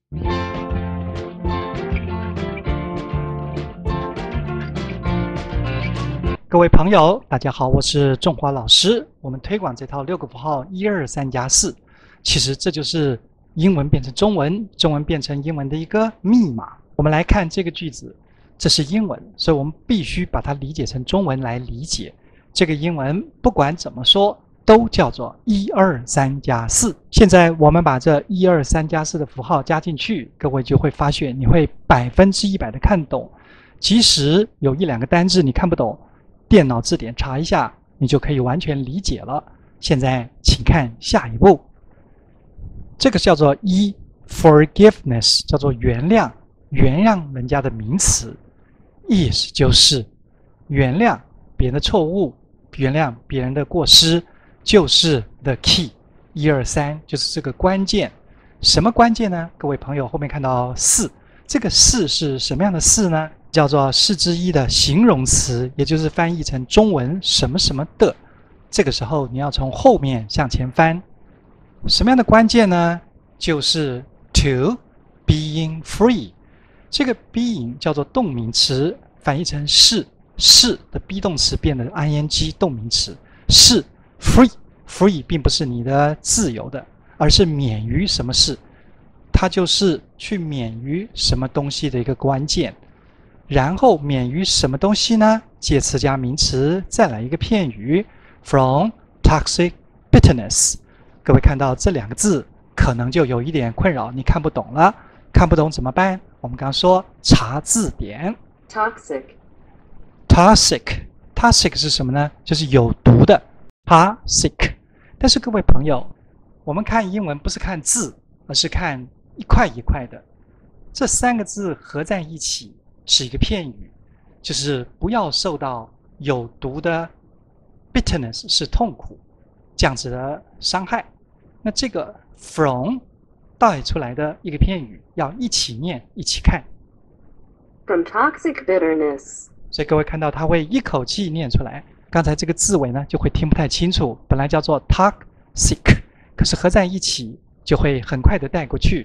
各位朋友，大家好，我是仲华老师。我们推广这套6个符号123+4，其实这就是英文变成中文，中文变成英文的一个密码。我们来看这个句子，这是英文，所以我们必须把它理解成中文来理解。这个英文不管怎么说，都叫做123+4。现在我们把这123+4的符号加进去，各位就会发现你会100%的看懂。即使有1、2个单字你看不懂，电脑字典查一下，你就可以完全理解了。现在请看下一步，这个叫做forgiveness， 叫做原谅，原谅人家的名词，意思就是原谅别人的错误，原谅别人的过失，就是 the key。123就是这个关键。什么关键呢？各位朋友，后面看到4，这个4是什么样的4呢？叫做4之一的形容词，也就是翻译成中文什么什么的。这个时候你要从后面向前翻。什么样的关键呢？就是 to being free。这个 being 叫做动名词，翻译成是的 be 动词变得 ing 动名词，是 free 并不是你的自由的，而是免于什么事，它就是去免于什么东西的一个关键。然后免于什么东西呢？介词加名词，再来一个片语 from toxic bitterness。各位看到这2个字可能就有一点困扰，你看不懂了。看不懂怎么办？我们刚刚说查字典。 toxic 是什么呢？就是有毒的 toxic。 但是各位朋友，我们看英文不是看字，而是看一块一块的。这3个字合在一起是一个片语，就是不要受到有毒的 bitterness 是痛苦这样子的伤害。那这个 from 带出来的一个片语要一起念一起看。 From toxic bitterness。 所以各位看到它会一口气念出来，刚才这个字尾呢就会听不太清楚，本来叫做 toxic， 可是合在一起就会很快的带过去。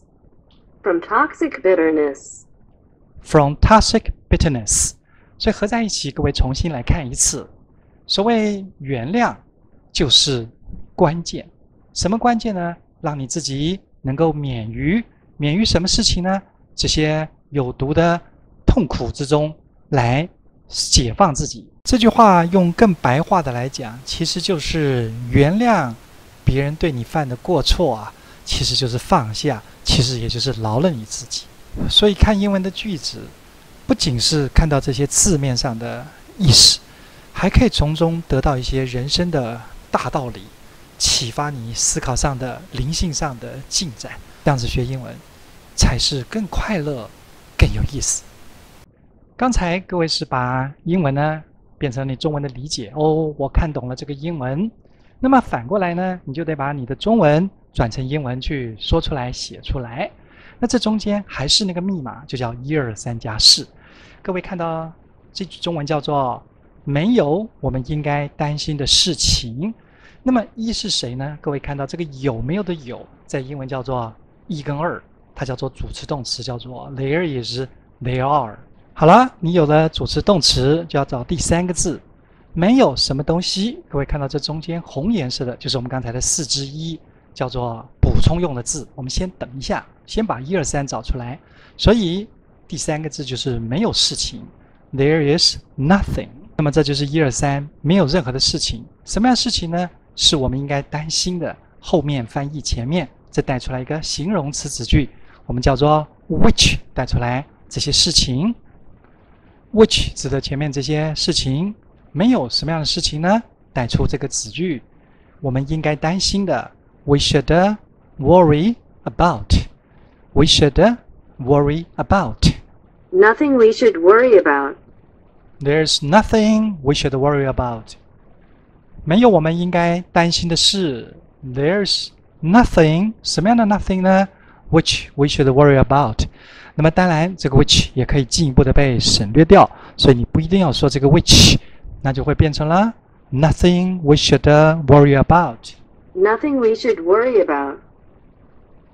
From toxic bitterness。 From toxic bitterness， 所以合在一起，各位重新来看一次。所谓原谅，就是关键。什么关键呢？让你自己能够免于什么事情呢？这些有毒的痛苦之中来解放自己。这句话用更白话的来讲，其实就是原谅别人对你犯的过错啊，其实就是放下，其实也就是饶了你自己。所以看英文的句子，不仅是看到这些字面上的意思，还可以从中得到一些人生的大道理，启发你思考上的灵性上的进展。这样子学英文才是更快乐更有意思。刚才各位是把英文呢变成你中文的理解哦，我看懂了这个英文。那么反过来呢，你就得把你的中文转成英文去说出来写出来。那这中间还是那个密码，就叫123+4。各位看到这句中文叫做没有我们应该担心的事情。那么一是谁呢？各位看到这个有没有的有，在英文叫做1跟2，它叫做主词动词，叫做 there is、there are。好了，你有了主词动词，就要找第3个字，没有什么东西。各位看到这中间红颜色的，就是我们刚才的4之一，叫做补充用的字。我们先等一下，先把123找出来。所以第3个字就是没有事情 ，there is nothing。那么这就是123，没有任何的事情。什么样的事情呢？是我们应该担心的。后面翻译前面，再带出来一个形容词子句，我们叫做 which， 带出来这些事情。which 指的前面这些事情。没有什么样的事情呢？带出这个子句，我们应该担心的 ，we should worry about。we should worry about。 Nothing we should worry about。 There's nothing we should worry about。 没有我们应该担心的事。There's nothing， 什么样的 nothing 呢？ Which we should worry about。 那么当然这个 which 也可以进一步的被省略掉，所以你不一定要说这个 which， 那就会变成了 nothing we should worry about。 Nothing we should worry about。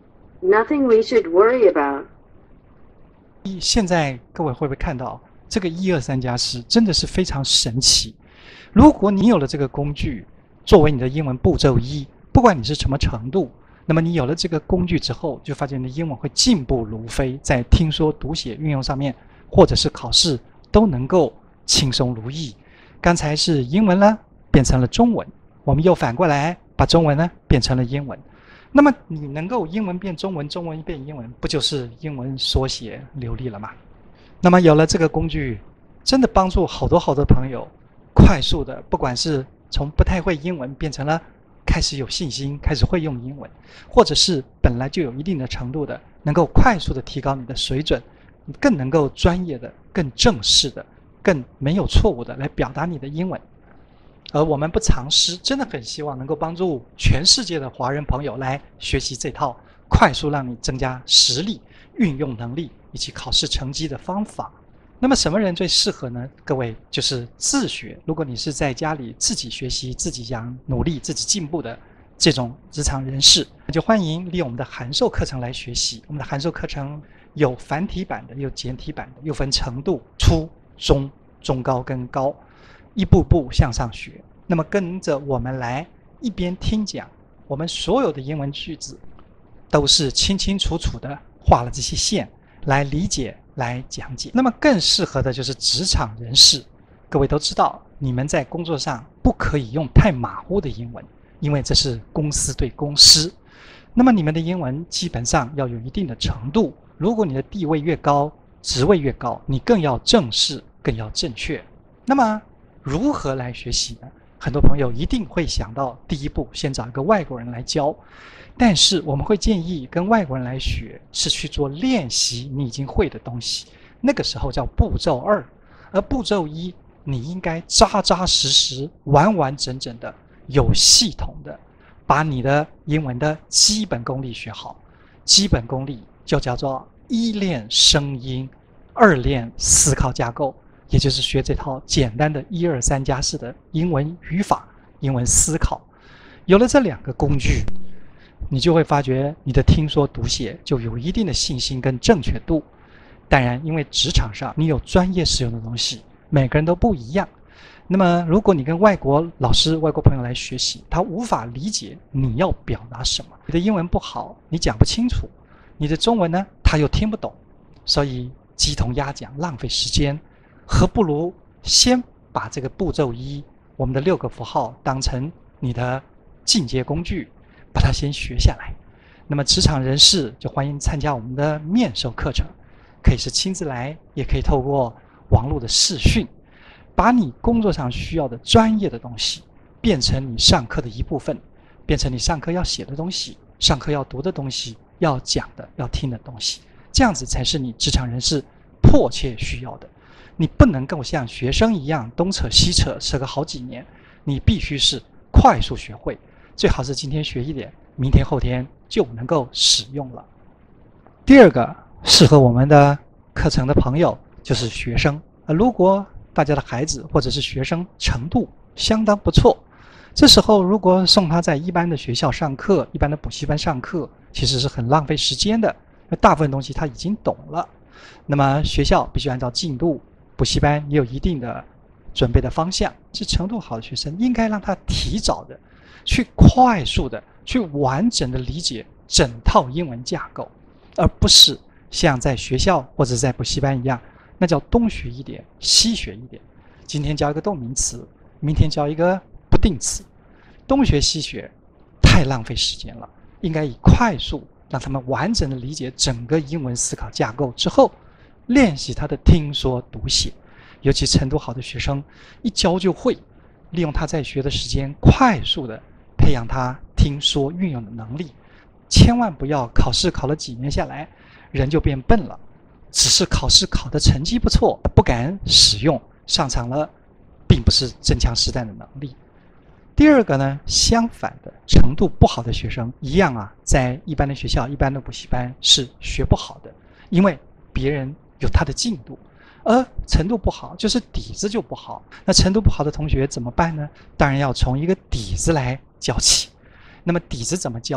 Nothing we should worry about. 现在各位会不会看到这个1、2、3加4真的是非常神奇？如果你有了这个工具作为你的英文步骤1，不管你是什么程度，那么你有了这个工具之后，就发现你的英文会进步如飞，在听说读写运用上面，或者是考试都能够轻松如意。刚才是英文呢变成了中文，我们又反过来把中文呢变成了英文。那么你能够英文变中文，中文变英文，不就是英文缩写流利了吗？那么有了这个工具，真的帮助好多朋友快速的，不管是从不太会英文变成了开始有信心，开始会用英文，或者是本来就有一定的程度的，能够快速的提高你的水准，更能够专业的、更正式的、更没有错误的来表达你的英文。而我们不藏私，真的很希望能够帮助全世界的华人朋友来学习这套快速让你增加实力、运用能力以及考试成绩的方法。那么什么人最适合呢？各位，就是自学。如果你是在家里自己学习、自己想努力、自己进步的这种职场人士，那就欢迎利用我们的函授课程来学习。我们的函授课程有繁体版的，有简体版的，又分程度初、中、中高跟高，一步步向上学。那么跟着我们来一边听讲，我们所有的英文句子都是清清楚楚的画了这些线来理解、来讲解。那么更适合的就是职场人士。各位都知道，你们在工作上不可以用太马虎的英文，因为这是公司对公司。那么你们的英文基本上要有一定的程度。如果你的地位越高，职位越高，你更要正式，更要正确。那么如何来学习呢？很多朋友一定会想到第一步先找一个外国人来教，但是我们会建议跟外国人来学是去做练习你已经会的东西，那个时候叫步骤2。而步骤1，你应该扎扎实实、完完整整的、有系统的把你的英文的基本功力学好。基本功力就叫做1练声音，2练思考架构，也就是学这套简单的1、2、3加4的英文语法、英文思考。有了这2个工具，你就会发觉你的听说读写就有一定的信心跟正确度。当然，因为职场上你有专业使用的东西，每个人都不一样。那么如果你跟外国老师、外国朋友来学习，他无法理解你要表达什么，你的英文不好，你讲不清楚，你的中文呢他又听不懂，所以鸡同鸭讲，浪费时间。何不如先把这个步骤1，我们的6个符号当成你的进阶工具，把它先学下来。那么职场人士就欢迎参加我们的面授课程，可以是亲自来，也可以透过网络的视讯，把你工作上需要的专业的东西变成你上课的一部分，变成你上课要写的东西，上课要读的东西，要讲的、要听的东西。这样子才是你职场人士迫切需要的。你不能够像学生一样东扯西扯，扯个好几年，你必须是快速学会，最好是今天学一点，明天后天就能够使用了。第2个适合我们的课程的朋友就是学生。如果大家的孩子或者是学生程度相当不错，这时候如果送他在一般的学校上课、一般的补习班上课，其实是很浪费时间的，因为大部分东西他已经懂了。那么学校必须按照进度，补习班也有一定的准备的方向，是程度好的学生应该让他提早的去快速的去完整的理解整套英文架构，而不是像在学校或者在补习班一样，那叫东学一点西学一点，今天教一个动名词，明天教一个不定词，东学西学太浪费时间了。应该以快速让他们完整的理解整个英文思考架构之后，练习他的听说读写。尤其程度好的学生一教就会，利用他在学的时间快速的培养他听说运用的能力。千万不要考试考了几年下来人就变笨了，只是考试考的成绩不错，不敢使用，上场了并不是真枪实弹的能力。第2个呢，相反的，程度不好的学生一样啊，在一般的学校、一般的补习班是学不好的，因为别人有他的进度，而程度不好就是底子就不好。那程度不好的同学怎么办呢？当然要从一个底子来教起。那么底子怎么教？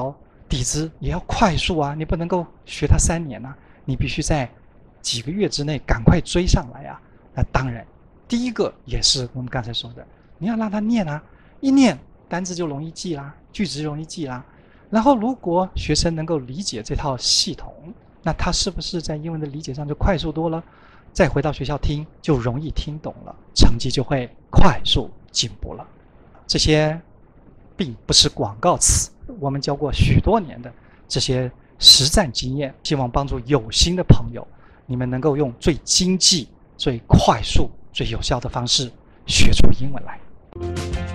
底子也要快速啊，你不能够学它3年啊，你必须在几个月之内赶快追上来啊。那当然，第一个也是我们刚才说的，你要让他念啊，一念单字就容易记啦，句子就容易记啦。然后如果学生能够理解这套系统，那他是不是在英文的理解上就快速多了？再回到学校听就容易听懂了，成绩就会快速进步了。这些并不是广告词，我们教过许多年的这些实战经验，希望帮助有心的朋友，你们能够用最经济、最快速、最有效的方式学出英文来。